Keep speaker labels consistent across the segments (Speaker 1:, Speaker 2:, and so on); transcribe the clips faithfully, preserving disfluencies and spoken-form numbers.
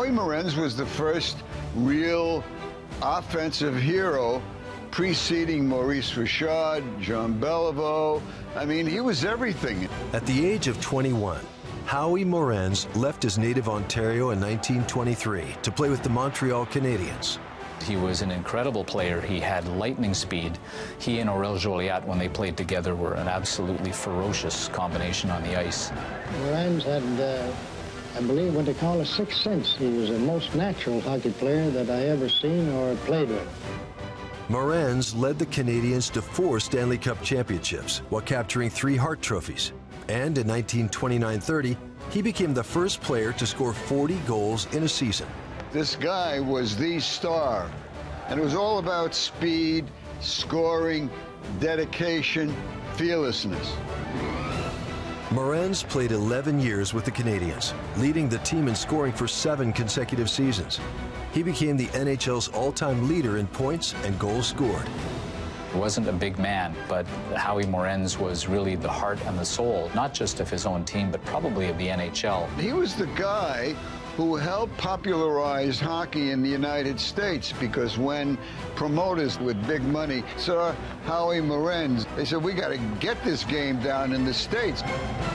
Speaker 1: Howie Morenz was the first real offensive hero, preceding Maurice Richard, Jean Beliveau. I mean, he was everything.
Speaker 2: At the age of twenty-one, Howie Morenz left his native Ontario in nineteen twenty-three to play with the Montreal Canadiens.
Speaker 3: He was an incredible player. He had lightning speed. He and Aurel Joliat, when they played together, were an absolutely ferocious combination on the ice.
Speaker 4: Morenz had, uh, I believe, what they call a sixth sense. He was the most natural hockey player that I ever seen or played with.
Speaker 2: Morenz led the Canadiens to four Stanley Cup championships while capturing three Hart trophies. And in nineteen twenty-nine thirty, he became the first player to score forty goals in a season.
Speaker 1: This guy was the star, and it was all about speed, scoring, dedication, fearlessness.
Speaker 2: Morenz played eleven years with the Canadiens, leading the team in scoring for seven consecutive seasons. He became the N H L's all-time leader in points and goals scored.
Speaker 3: He wasn't a big man, but Howie Morenz was really the heart and the soul, not just of his own team, but probably of the N H L.
Speaker 1: He was the guy who helped popularize hockey in the United States, because when promoters with big money saw Howie Morenz, they said, we got to get this game down in the States.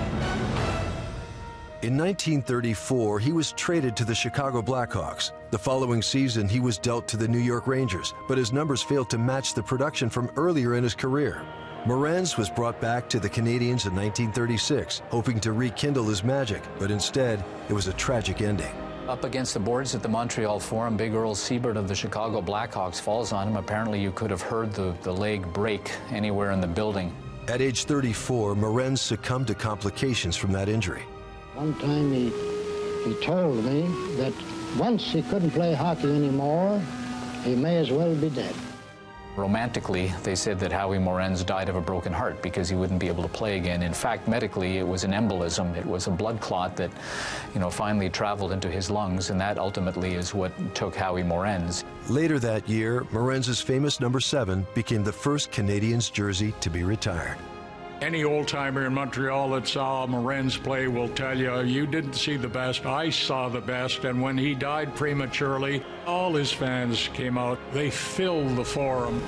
Speaker 2: In nineteen thirty-four, he was traded to the Chicago Blackhawks. The following season, he was dealt to the New York Rangers, but his numbers failed to match the production from earlier in his career. Morenz was brought back to the Canadiens in nineteen thirty-six, hoping to rekindle his magic, but instead, it was a tragic ending.
Speaker 3: Up against the boards at the Montreal Forum, Big Earl Siebert of the Chicago Blackhawks falls on him. Apparently, you could have heard the, the leg break anywhere in the building.
Speaker 2: At age thirty-four, Morenz succumbed to complications from that injury.
Speaker 4: One time he, he told me that once he couldn't play hockey anymore, he may as well be dead.
Speaker 3: Romantically, they said that Howie Morenz died of a broken heart because he wouldn't be able to play again. In fact, medically, it was an embolism. It was a blood clot that, you know, finally traveled into his lungs, and that ultimately is what took Howie Morenz.
Speaker 2: Later that year, Morenz's famous number seven became the first Canadiens jersey to be retired.
Speaker 5: Any old-timer in Montreal that saw Morenz play will tell you, you didn't see the best, I saw the best, and when he died prematurely, all his fans came out. They filled the Forum.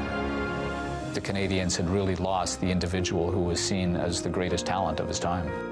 Speaker 3: The Canadiens had really lost the individual who was seen as the greatest talent of his time.